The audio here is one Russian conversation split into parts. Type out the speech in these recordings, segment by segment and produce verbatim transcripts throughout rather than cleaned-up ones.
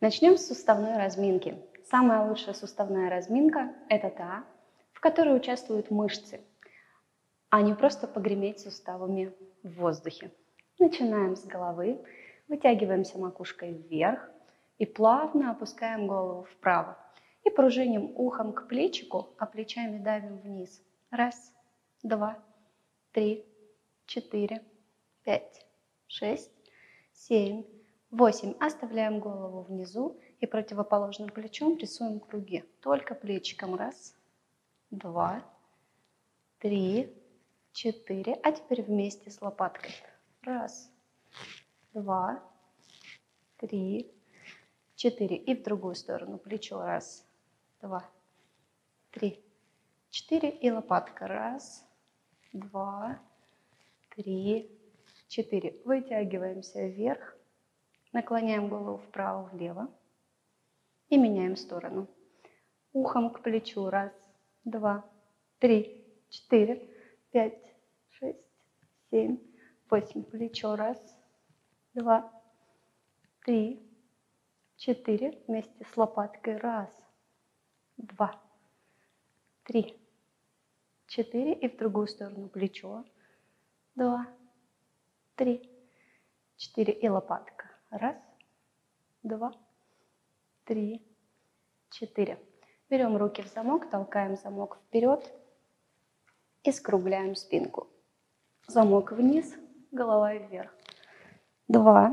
Начнем с суставной разминки. Самая лучшая суставная разминка – это та, в которой участвуют мышцы, а не просто погреметь суставами в воздухе. Начинаем с головы, вытягиваемся макушкой вверх и плавно опускаем голову вправо. И пружиним ухом к плечику, а плечами давим вниз. Раз, два, три, четыре, пять, шесть, семь, восемь. Оставляем голову внизу и противоположным плечом рисуем круги. Только плечиком. Раз, два, три, четыре. А теперь вместе с лопаткой. Раз, два, три, четыре. И в другую сторону. Плечо. Раз, два, три, четыре. И лопатка. Раз, два, три, четыре. Вытягиваемся вверх. Наклоняем голову вправо-влево и меняем сторону. Ухом к плечу. Раз, два, три, четыре, пять, шесть, семь, восемь. Плечо. Раз, два, три, четыре. Вместе с лопаткой. Раз, два, три, четыре. И в другую сторону. Плечо. Два, три, четыре. И лопатка. Раз, два, три, четыре. Берем руки в замок, толкаем замок вперед и скругляем спинку. Замок вниз, голова вверх. Два,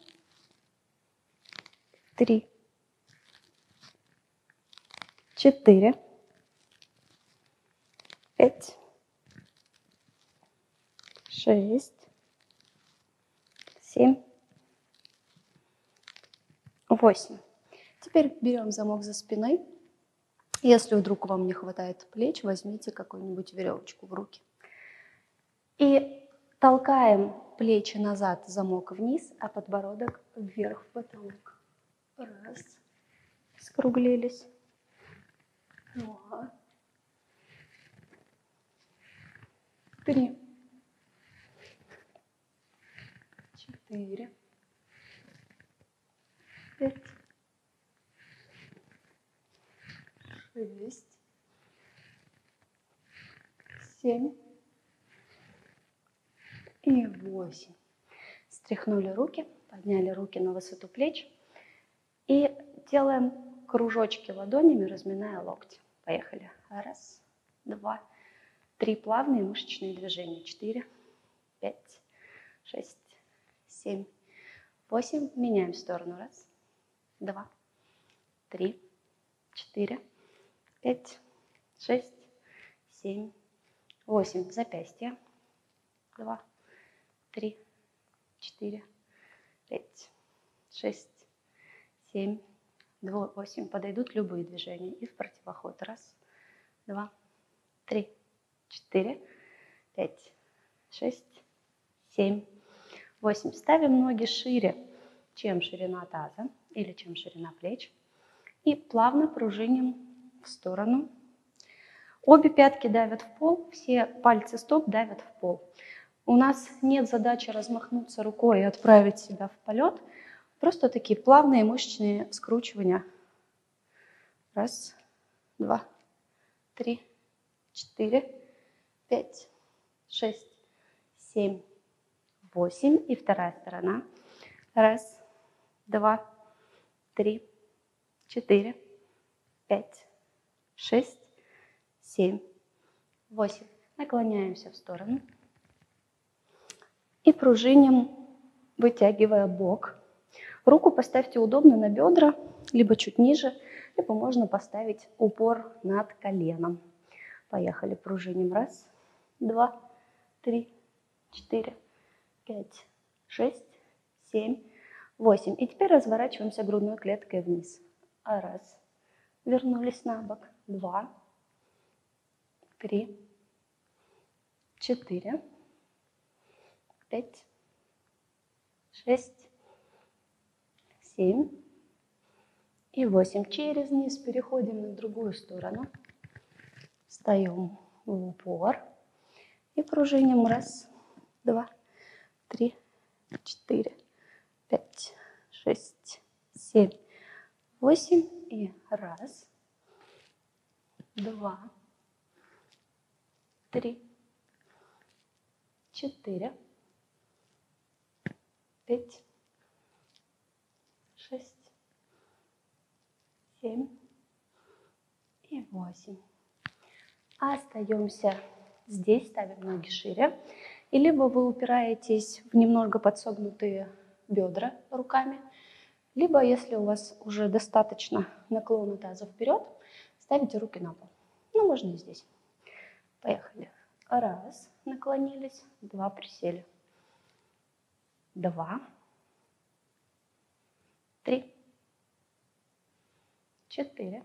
три, четыре, пять, шесть, семь, восемь. Теперь берем замок за спиной. Если вдруг вам не хватает плеч, возьмите какую-нибудь веревочку в руки. И толкаем плечи назад, замок вниз, а подбородок вверх в потолок. Раз. Скруглились. Два. Три. Четыре. Пять. Шесть. Семь. И восемь. Стряхнули руки, подняли руки на высоту плеч и делаем кружочки ладонями, разминая локти. Поехали. Раз, два, три. Плавные мышечные движения. Четыре, пять, шесть, семь, восемь. Меняем сторону. Раз, два, три, четыре, пять, шесть, семь, восемь. Запястье. Два, три, четыре, пять, шесть, семь, восемь. Подойдут любые движения. И в противоход. Раз, два, три, четыре, пять, шесть, семь, восемь. Ставим ноги шире, чем ширина таза или чем ширина плеч. И плавно пружиним в сторону. Обе пятки давят в пол, все пальцы стоп давят в пол. У нас нет задачи размахнуться рукой и отправить себя в полет. Просто такие плавные мышечные скручивания. Раз, два, три, четыре, пять, шесть, семь, восемь. И вторая сторона. Раз, два, три, четыре, пять, шесть, семь, восемь. Наклоняемся в сторону. И пружиним, вытягивая бок. Руку поставьте удобно на бедра, либо чуть ниже, либо можно поставить упор над коленом. Поехали, пружиним. Раз, два, три, четыре, пять, шесть, семь, восемь. И теперь разворачиваемся грудной клеткой вниз. Раз. Вернулись на бок. Два, три, четыре, пять, шесть, семь и восемь. Через низ переходим на другую сторону. Встаем в упор и пружиним. Раз, два, три, четыре, пять, шесть, семь, восемь. И раз, два, три, четыре, пять, шесть, семь и восемь. Остаемся здесь, ставим ноги шире. И либо вы упираетесь в немного подсогнутые бедра руками, либо, если у вас уже достаточно наклона таза вперед, ставите руки на пол. Ну, можно и здесь. Поехали. Раз, наклонились, два, присели. Два, три, четыре,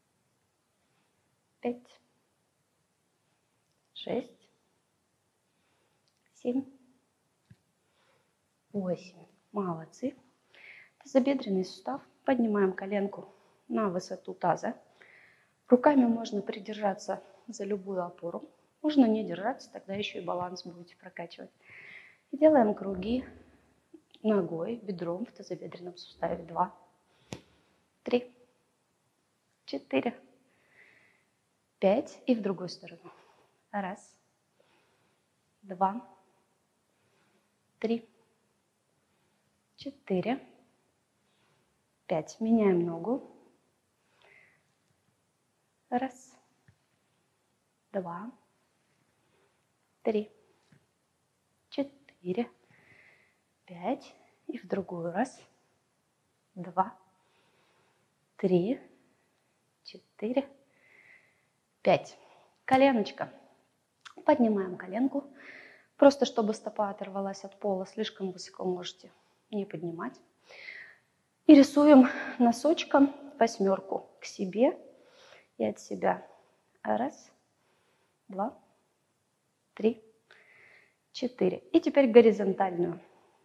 пять, шесть, семь, восемь. Молодцы. Тазобедренный сустав. Поднимаем коленку на высоту таза. Руками можно придержаться за любую опору. Можно не держаться, тогда еще и баланс будете прокачивать. И делаем круги ногой, бедром в тазобедренном суставе. Два, три, четыре, пять. И в другую сторону. Раз, два, три, четыре, пять. Меняем ногу. Раз, два, три, четыре, пять. И в другую. Раз, два, три, четыре, пять. Коленочка. Поднимаем коленку. Просто чтобы стопа оторвалась от пола, слишком высоко можете не поднимать. И рисуем носочком восьмерку к себе и от себя. Раз, два, три, четыре. И теперь горизонтальную.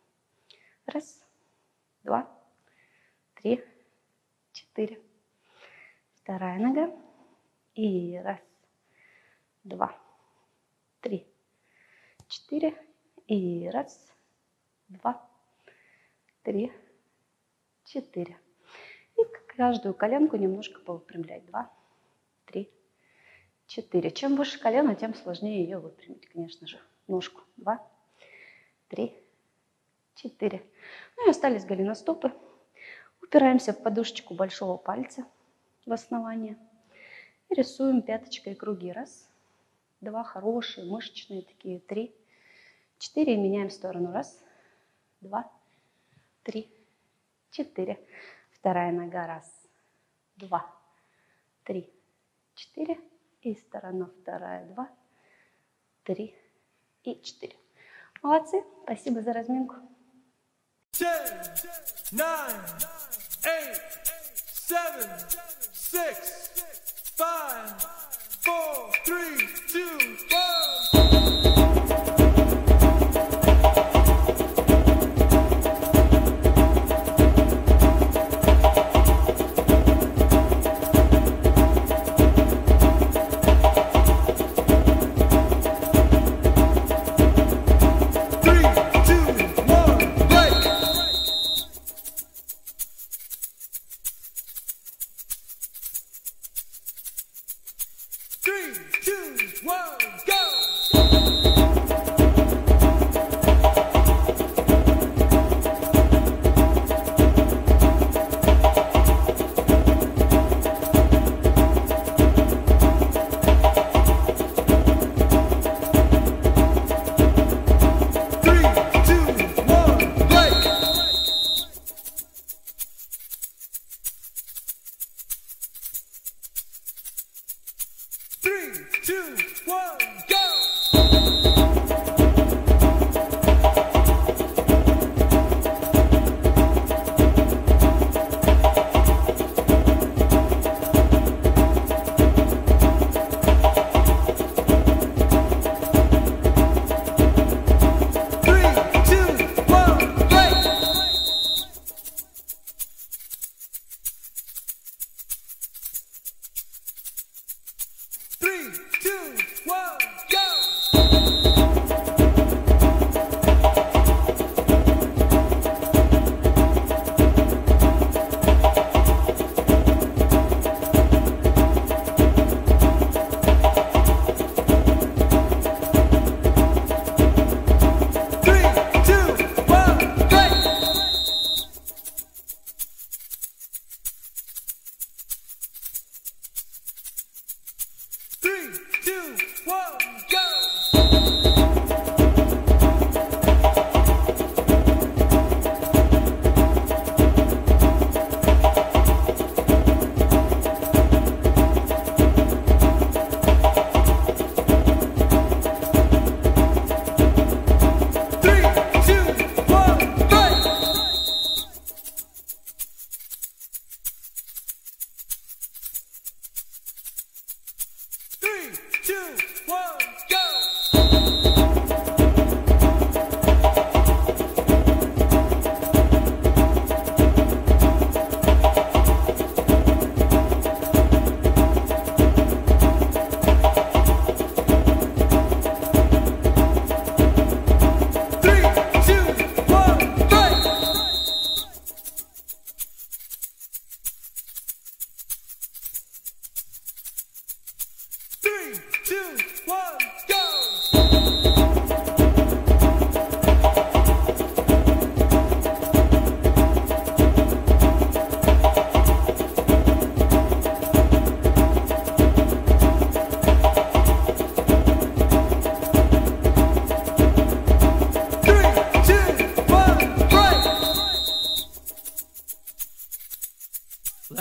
Раз, два, три, четыре. Вторая нога. И раз, два, три, четыре. И раз, два, три, четыре. И каждую коленку немножко повыпрямлять. Два, три, четыре. Чем выше колено, тем сложнее ее выпрямить, конечно же. Ножку. Два, три, четыре. Ну и остались голеностопы. Упираемся в подушечку большого пальца в основание. И рисуем пяточкой круги. Раз, два, хорошие, мышечные такие. Три, четыре. И меняем сторону. Раз, два, три, четыре. Вторая нога. Раз, два, три, четыре. И сторона вторая. Два, три и четыре. Молодцы. Спасибо за разминку. ten, nine, eight, seven, six, five, four, three, two, one. Three, two, one, go!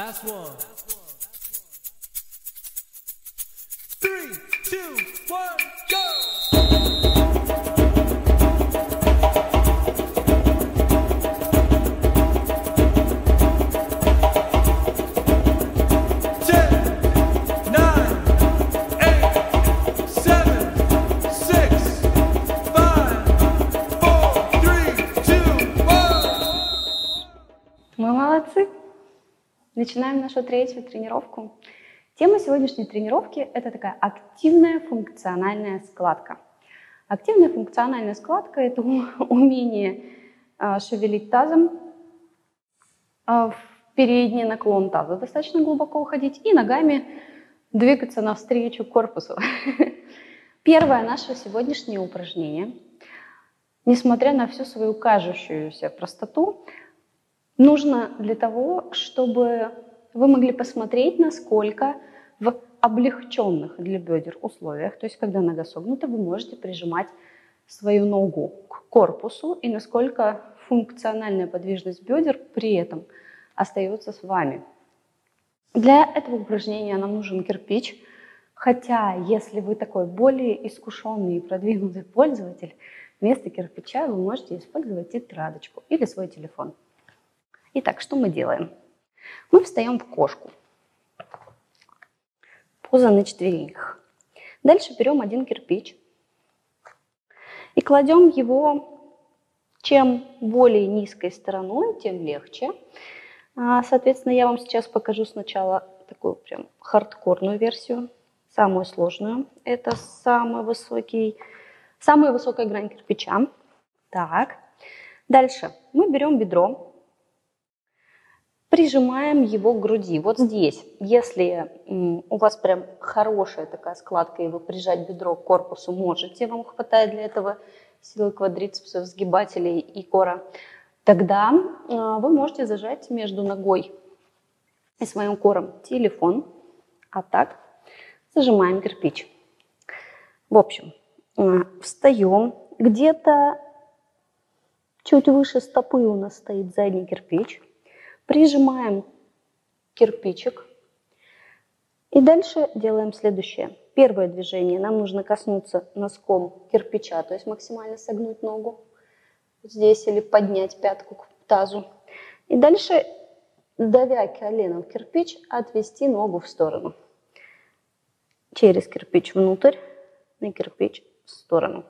Last one. Three, two, one, go! Мы молодцы! Начинаем нашу третью тренировку. Тема сегодняшней тренировки – это такая активная функциональная складка. Активная функциональная складка – это умение шевелить тазом, в передний наклон таза достаточно глубоко уходить и ногами двигаться навстречу корпусу. Первое наше сегодняшнее упражнение, несмотря на всю свою кажущуюся простоту, нужно для того, чтобы вы могли посмотреть, насколько в облегченных для бедер условиях, то есть когда нога согнута, вы можете прижимать свою ногу к корпусу и насколько функциональная подвижность бедер при этом остается с вами. Для этого упражнения нам нужен кирпич, хотя если вы такой более искушенный и продвинутый пользователь, вместо кирпича вы можете использовать тетрадочку или свой телефон. Итак, что мы делаем? Мы встаем в кошку. Поза на четвереньках. Дальше берем один кирпич и кладем его чем более низкой стороной, тем легче. Соответственно, я вам сейчас покажу сначала такую прям хардкорную версию, самую сложную. Это самый высокий, самая высокая грань кирпича. Так. Дальше мы берем бедро. Прижимаем его к груди. Вот здесь, если у вас прям хорошая такая складка, и вы прижать бедро к корпусу можете, вам хватает для этого силы квадрицепсов, сгибателей и кора, тогда вы можете зажать между ногой и своим кором телефон, а так зажимаем кирпич. В общем, встаем. Где-то чуть выше стопы у нас стоит задний кирпич. Прижимаем кирпичик и дальше делаем следующее. Первое движение. Нам нужно коснуться носком кирпича, то есть максимально согнуть ногу здесь или поднять пятку к тазу. И дальше, давя коленом в кирпич, отвести ногу в сторону. Через кирпич внутрь, на кирпич в сторону.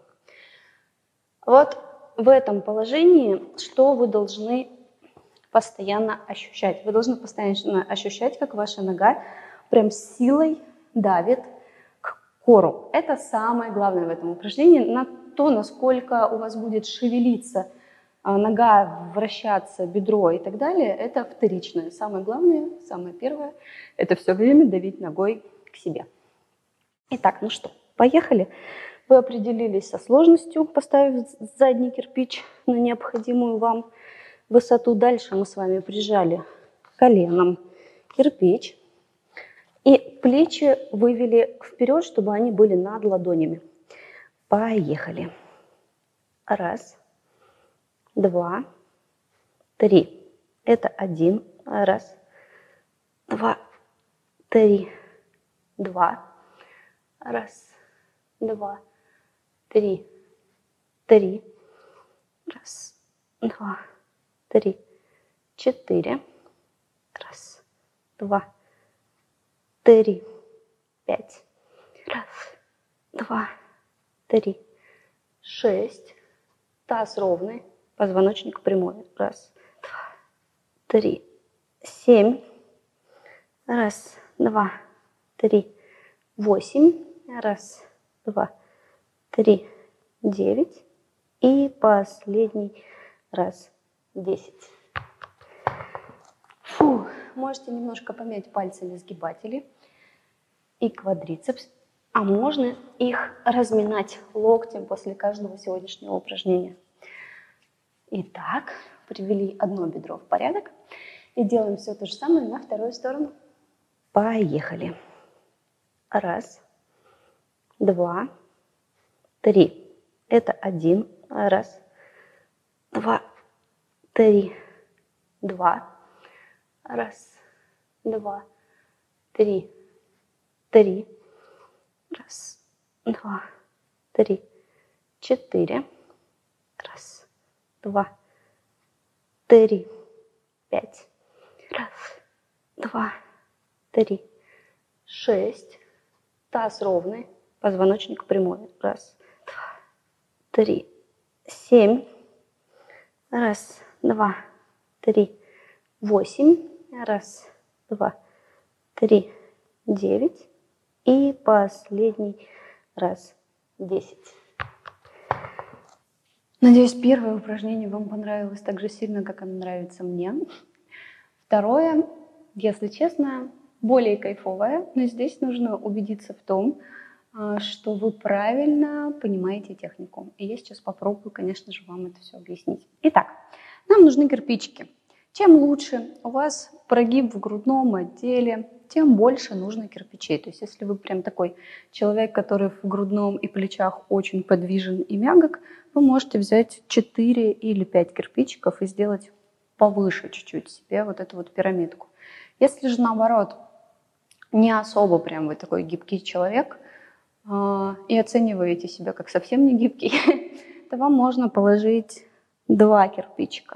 Вот в этом положении что вы должны постоянно ощущать. Вы должны постоянно ощущать, как ваша нога прям силой давит к кору. Это самое главное в этом упражнении. На то, насколько у вас будет шевелиться нога, вращаться, бедро и так далее, это вторичное. Самое главное, самое первое, это все время давить ногой к себе. Итак, ну что, поехали. Вы определились со сложностью, поставив задний кирпич на необходимую вам высоту. Дальше мы с вами прижали коленом кирпич и плечи вывели вперед, чтобы они были над ладонями. Поехали. Раз, два, три. Это один. Раз, два, три. Два. Раз, два, три. Три. Раз, два, три, четыре. Раз, два, три, пять. Раз, два, три, шесть. Таз ровный, позвоночник прямой. Раз, два, три, семь. Раз, два, три, восемь. Раз, два, три, девять. И последний раз. десять. Фу, можете немножко помять пальцами сгибатели и квадрицепс, а можно их разминать локтем после каждого сегодняшнего упражнения. Итак, привели одно бедро в порядок и делаем все то же самое на вторую сторону. Поехали. Раз, два, три. Это один. Раз, два, три, два. Раз, два, три, три. Раз, два, три, четыре. Раз, два, три, пять. Раз, два, три, шесть. Таз ровный, позвоночник прямой. Раз, два, три, семь. Раз, два, три, восемь. Раз, два, три, девять. И последний раз, десять. Надеюсь, первое упражнение вам понравилось так же сильно, как оно нравится мне. Второе, если честно, более кайфовое, но здесь нужно убедиться в том, что вы правильно понимаете технику. И я сейчас попробую, конечно же, вам это все объяснить. Итак, нам нужны кирпичики. Чем лучше у вас прогиб в грудном отделе, тем больше нужно кирпичей. То есть если вы прям такой человек, который в грудном и плечах очень подвижен и мягок, вы можете взять четыре или пять кирпичиков и сделать повыше чуть-чуть себе вот эту вот пирамидку. Если же наоборот, не особо прям вы такой гибкий человек э, и оцениваете себя как совсем не гибкий, то вам можно положить два кирпичика.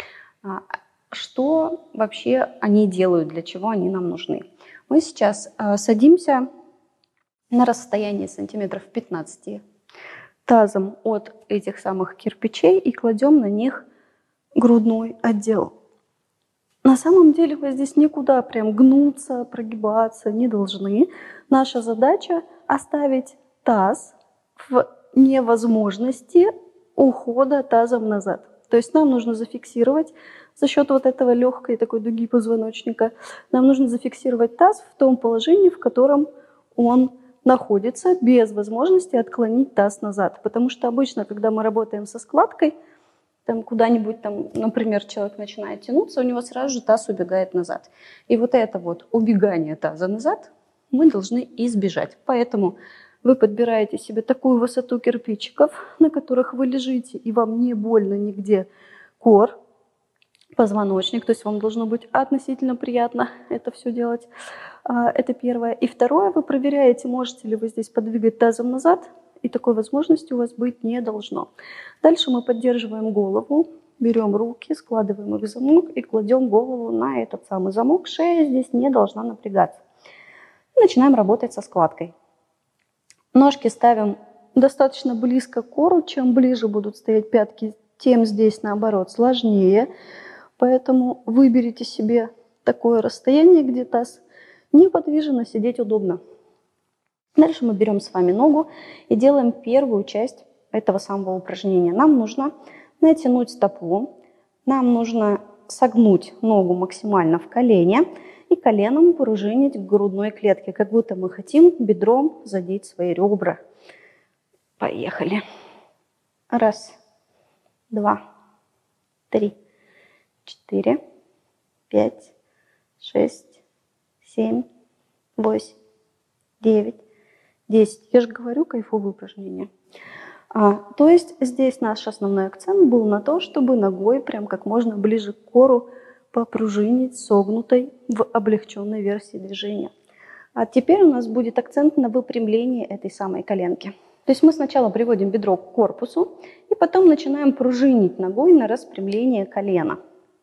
Что вообще они делают, для чего они нам нужны? Мы сейчас э, садимся на расстоянии сантиметров пятнадцать тазом от этих самых кирпичей и кладем на них грудной отдел. На самом деле вы здесь никуда прям гнуться, прогибаться не должны. Наша задача оставить таз в невозможности ухода тазом назад. То есть нам нужно зафиксировать за счет вот этого легкой такой дуги позвоночника, нам нужно зафиксировать таз в том положении, в котором он находится, без возможности отклонить таз назад. Потому что обычно, когда мы работаем со складкой, там куда-нибудь, там, например, человек начинает тянуться, у него сразу же таз убегает назад. И вот это вот убегание таза назад мы должны избежать. Поэтому вы подбираете себе такую высоту кирпичиков, на которых вы лежите, и вам не больно нигде кор, позвоночник, то есть вам должно быть относительно приятно это все делать. Это первое. И второе, вы проверяете, можете ли вы здесь подвигать тазом назад, и такой возможности у вас быть не должно. Дальше мы поддерживаем голову, берем руки, складываем их в замок и кладем голову на этот самый замок. Шея здесь не должна напрягаться. И начинаем работать со складкой. Ножки ставим достаточно близко к кору. Чем ближе будут стоять пятки, тем здесь, наоборот, сложнее. Поэтому выберите себе такое расстояние, где таз неподвижен, а сидеть удобно. Дальше мы берем с вами ногу и делаем первую часть этого самого упражнения. Нам нужно натянуть стопу, нам нужно согнуть ногу максимально в колене и коленом пружинить к грудной клетке, как будто мы хотим бедром задеть свои ребра. Поехали. Раз, два, три, четыре, пять, шесть, семь, восемь, девять, десять. Я же говорю, кайфовые упражнения. А, то есть здесь наш основной акцент был на то, чтобы ногой прям как можно ближе к кору попружинить согнутой в облегченной версии движения. А теперь у нас будет акцент на выпрямлении этой самой коленки. То есть мы сначала приводим бедро к корпусу и потом начинаем пружинить ногой на распрямление колена.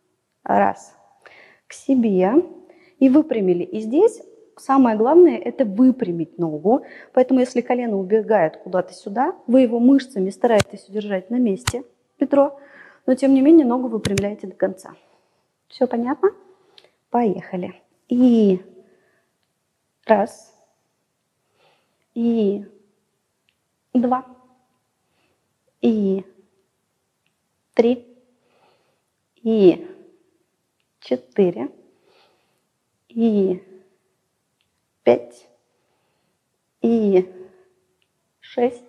Раз. К себе. И выпрямили. И здесь самое главное – это выпрямить ногу. Поэтому если колено убегает куда-то сюда, вы его мышцами стараетесь удержать на месте, бедро, но тем не менее ногу выпрямляете до конца. Все понятно? Поехали. И раз. И два. И три. И четыре. И пять. И шесть.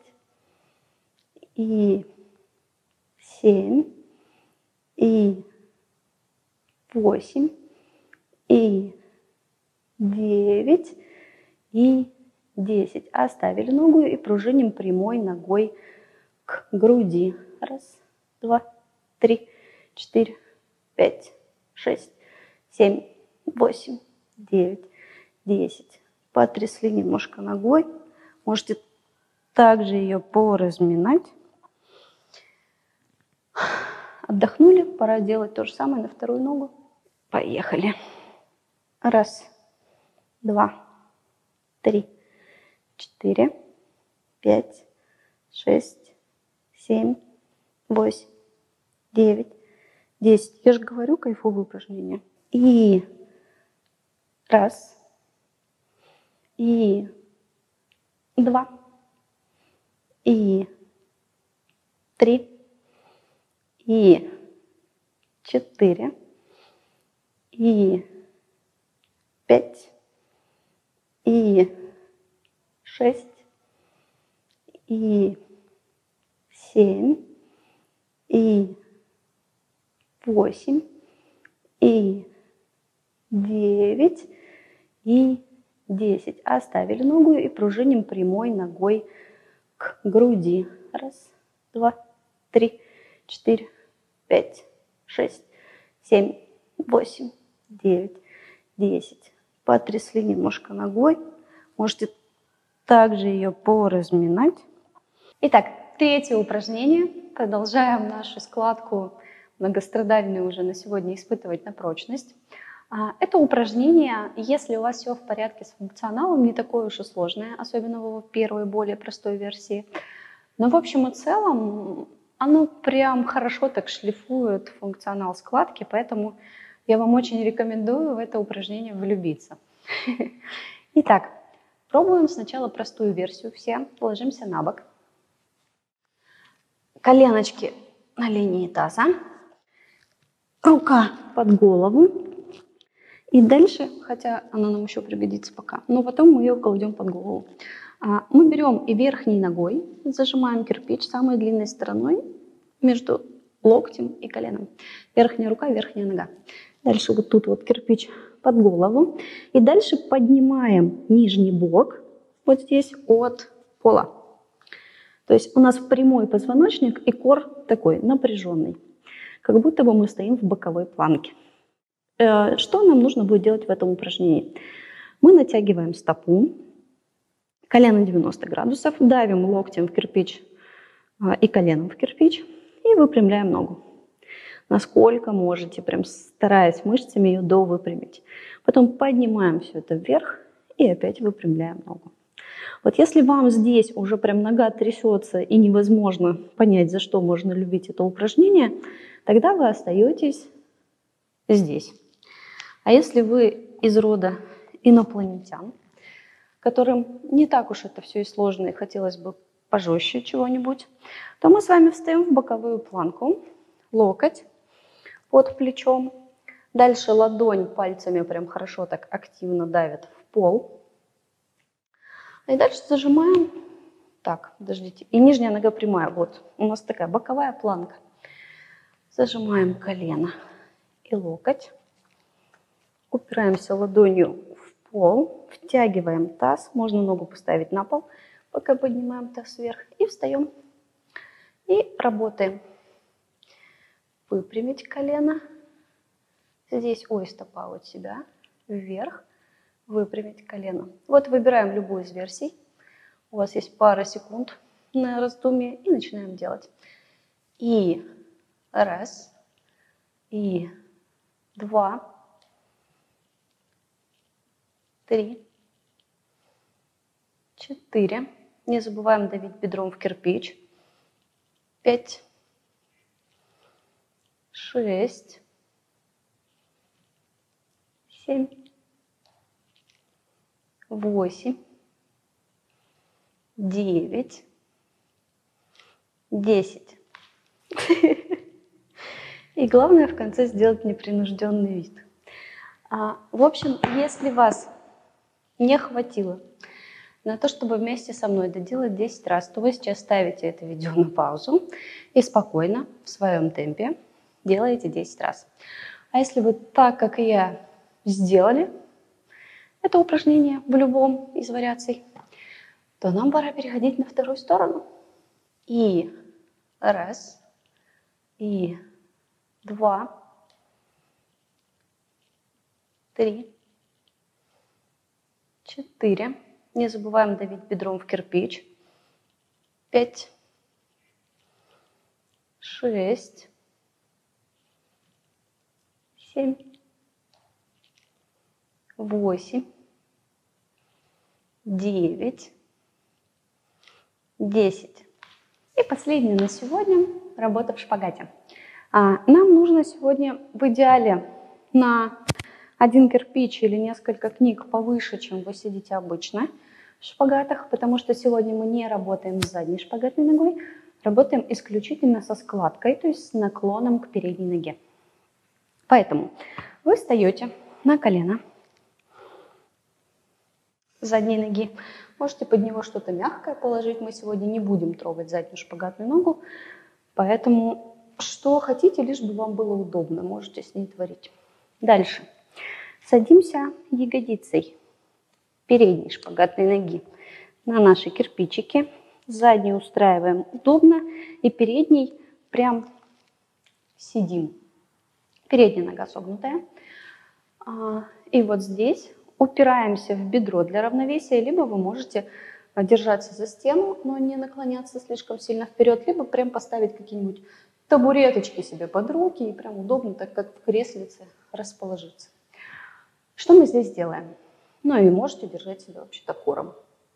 И семь. И восемь. И девять. И десять. Оставили ногу и пружиним прямой ногой к груди. Раз, два, три, четыре, пять, шесть, семь, восемь, девять, десять. Потрясли немножко ногой. Можете также ее поразминать. Отдохнули, пора делать то же самое на вторую ногу. Поехали. Раз, два, три, четыре, пять, шесть, семь, восемь, девять, десять. Я же говорю, кайфовые упражнения. И раз, и два, и три, и четыре, и пять, и шесть, и семь, и восемь, и девять, и десять. Оставили ногу и пружиним прямой ногой к груди. Раз, два, три, четыре, пять, шесть, семь, восемь, девять, десять. Потрясли немножко ногой. Можете также ее поразминать. Итак, третье упражнение. Продолжаем нашу складку многострадальную уже на сегодня испытывать на прочность. Это упражнение, если у вас все в порядке с функционалом, не такое уж и сложное, особенно в его первой, более простой версии. Но в общем и целом оно прям хорошо так шлифует функционал складки, поэтому я вам очень рекомендую в это упражнение влюбиться. Итак, пробуем сначала простую версию все. Ложимся на бок. Коленочки на линии таза. Рука под голову. И дальше, хотя она нам еще пригодится пока, но потом мы ее кладем под голову. Мы берем и верхней ногой, зажимаем кирпич самой длинной стороной между локтем и коленом. Верхняя рука, верхняя нога. Дальше вот тут вот кирпич под голову. И дальше поднимаем нижний бок вот здесь от пола. То есть у нас прямой позвоночник и кор такой напряженный. Как будто бы мы стоим в боковой планке. Что нам нужно будет делать в этом упражнении? Мы натягиваем стопу, колено девяносто градусов, давим локтем в кирпич и коленом в кирпич и выпрямляем ногу. Насколько можете, прям стараясь мышцами ее довыпрямить. Потом поднимаем все это вверх и опять выпрямляем ногу. Вот если вам здесь уже прям нога трясется и невозможно понять, за что можно любить это упражнение, тогда вы остаетесь здесь. А если вы из рода инопланетян, которым не так уж это все и сложно, и хотелось бы пожестче чего-нибудь, то мы с вами встаем в боковую планку, локоть под плечом. Дальше ладонь пальцами прям хорошо так активно давит в пол. И дальше зажимаем. Так, подождите. И нижняя нога прямая. Вот у нас такая боковая планка. Зажимаем колено и локоть. Упираемся ладонью в пол, втягиваем таз, можно ногу поставить на пол, пока поднимаем таз вверх, и встаем. И работаем. Выпрямить колено. Здесь, ой, стопа от себя, вверх, выпрямить колено. Вот выбираем любую из версий. У вас есть пара секунд на раздумье, и начинаем делать. И раз, и два, три, четыре. Не забываем давить бедром в кирпич. Пять, шесть, семь, восемь, девять, десять. И главное в конце сделать непринужденный вид. В общем, если вас не хватило на то, чтобы вместе со мной доделать десять раз, то вы сейчас ставите это видео на паузу и спокойно, в своем темпе, делаете десять раз. А если вы так, как и я, сделали это упражнение в любом из вариаций, то нам пора переходить на вторую сторону. И раз, и два, три, четыре. Не забываем давить бедром в кирпич. пять, шесть, семь, восемь, девять, десять. И последняя на сегодня работа в шпагате. А, нам нужно сегодня в идеале на один кирпич или несколько книг повыше, чем вы сидите обычно в шпагатах, потому что сегодня мы не работаем с задней шпагатной ногой, работаем исключительно со складкой, то есть с наклоном к передней ноге. Поэтому вы встаете на колено задней ноги. Можете под него что-то мягкое положить. Мы сегодня не будем трогать заднюю шпагатную ногу, поэтому что хотите, лишь бы вам было удобно, можете с ней творить. Дальше. Садимся ягодицей передней шпагатной ноги на наши кирпичики. Заднюю устраиваем удобно и передней прям сидим. Передняя нога согнутая. И вот здесь упираемся в бедро для равновесия, либо вы можете держаться за стену, но не наклоняться слишком сильно вперед, либо прям поставить какие-нибудь табуреточки себе под руки и прям удобно, так как в креслице, расположиться. Что мы здесь делаем? Ну и можете держать себя вообще-то кором.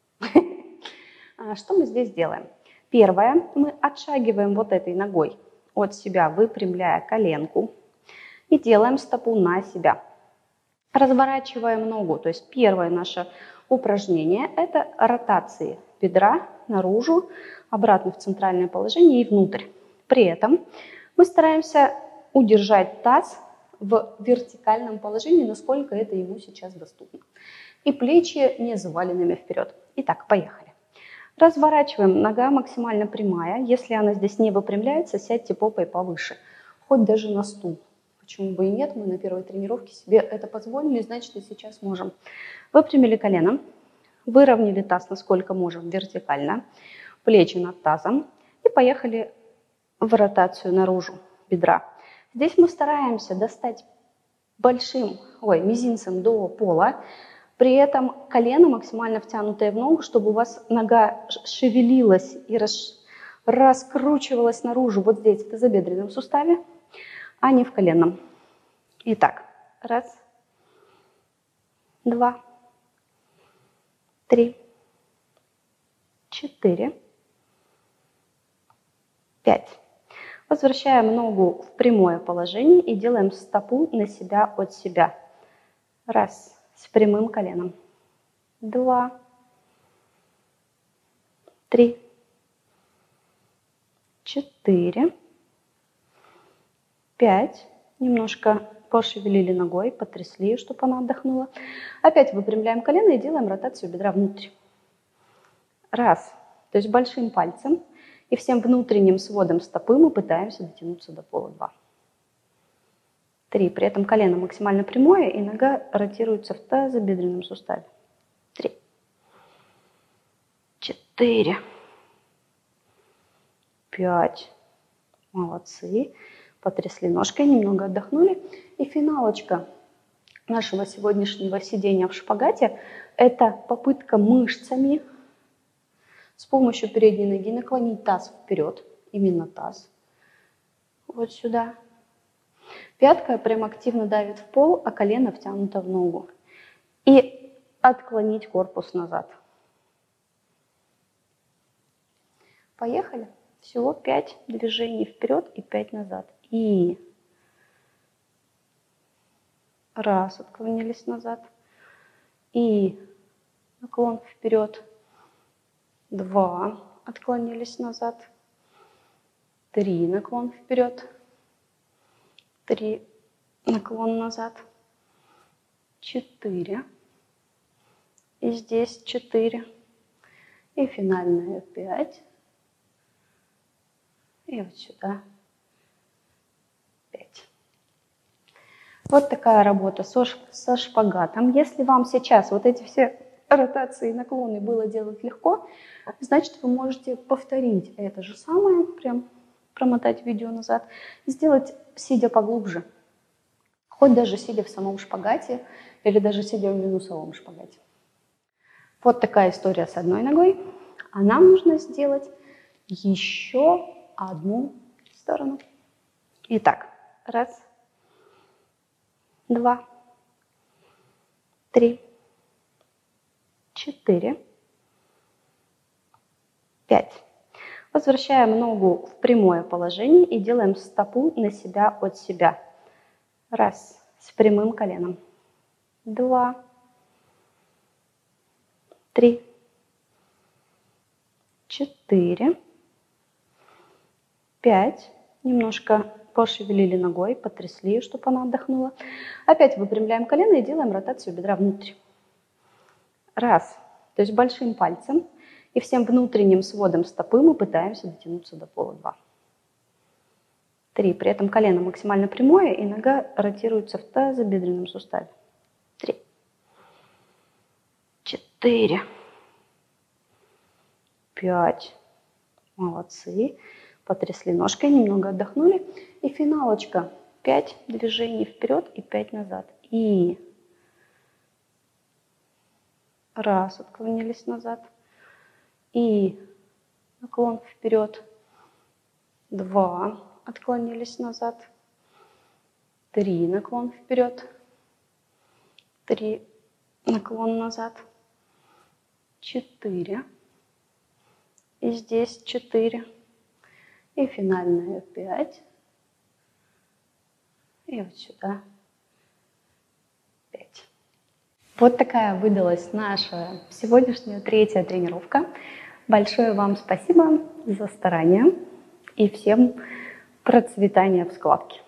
Что мы здесь делаем? Первое, мы отшагиваем вот этой ногой от себя, выпрямляя коленку, и делаем стопу на себя. Разворачиваем ногу, то есть первое наше упражнение – это ротации бедра наружу, обратно в центральное положение и внутрь. При этом мы стараемся удержать таз в вертикальном положении, насколько это ему сейчас доступно. И плечи не заваленными вперед. Итак, поехали. Разворачиваем, нога максимально прямая. Если она здесь не выпрямляется, сядьте попой повыше, хоть даже на стул. Почему бы и нет, мы на первой тренировке себе это позволили, значит и сейчас можем. Выпрямили колено, выровняли таз насколько можем вертикально, плечи над тазом и поехали в ротацию наружу бедра. Здесь мы стараемся достать большим, ой, мизинцем до пола, при этом колено максимально втянутое в ногу, чтобы у вас нога шевелилась и рас, раскручивалась наружу вот здесь, в тазобедренном суставе, а не в коленном. Итак, раз, два, три, четыре, пять. Возвращаем ногу в прямое положение и делаем стопу на себя от себя. Раз, с прямым коленом. Два, три, четыре, пять. Немножко пошевелили ногой, потрясли, чтобы она отдохнула. Опять выпрямляем колено и делаем ротацию бедра внутрь. Раз, то есть большим пальцем и всем внутренним сводом стопы мы пытаемся дотянуться до пола. Два. Три. При этом колено максимально прямое и нога ротируется в тазобедренном суставе. Три. Четыре. Пять. Молодцы. Потрясли ножкой, немного отдохнули. И финалочка нашего сегодняшнего сидения в шпагате – это попытка мышцами с помощью передней ноги наклонить таз вперед, именно таз, вот сюда. Пятка прям активно давит в пол, а колено втянуто в ногу. И отклонить корпус назад. Поехали. Всего пять движений вперед и пять назад. И раз, отклонились назад. И наклон вперед. Два, отклонились назад. Три, наклон вперед. Три, наклон назад. Четыре. И здесь четыре. И финальная пять. И вот сюда пять. Вот такая работа со шпагатом. Если вам сейчас вот эти все ротации и наклоны было делать легко, значит, вы можете повторить это же самое, прям промотать видео назад, и сделать, сидя поглубже. Хоть даже сидя в самом шпагате или даже сидя в минусовом шпагате. Вот такая история с одной ногой. А нам нужно сделать еще одну сторону. Итак, раз, два, три, четыре, пять. Возвращаем ногу в прямое положение и делаем стопу на себя от себя. Раз, с прямым коленом. Два, три, четыре, пять. Немножко пошевелили ногой, потрясли, чтобы она отдохнула. Опять выпрямляем колено и делаем ротацию бедра внутрь. Раз. То есть большим пальцем и всем внутренним сводом стопы мы пытаемся дотянуться до пола. Два. Три. При этом колено максимально прямое и нога ротируется в тазобедренном суставе. Три. Четыре. Пять. Молодцы. Потрясли ножкой, немного отдохнули. И финалочка. Пять движений вперед и пять назад. И раз, отклонились назад. И наклон вперед. Два, отклонились назад. Три, наклон вперед. Три, наклон назад. Четыре. И здесь четыре. И финальная пять. И вот сюда пять. Вот такая выдалась наша сегодняшняя третья тренировка. Большое вам спасибо за старание и всем процветания в складке.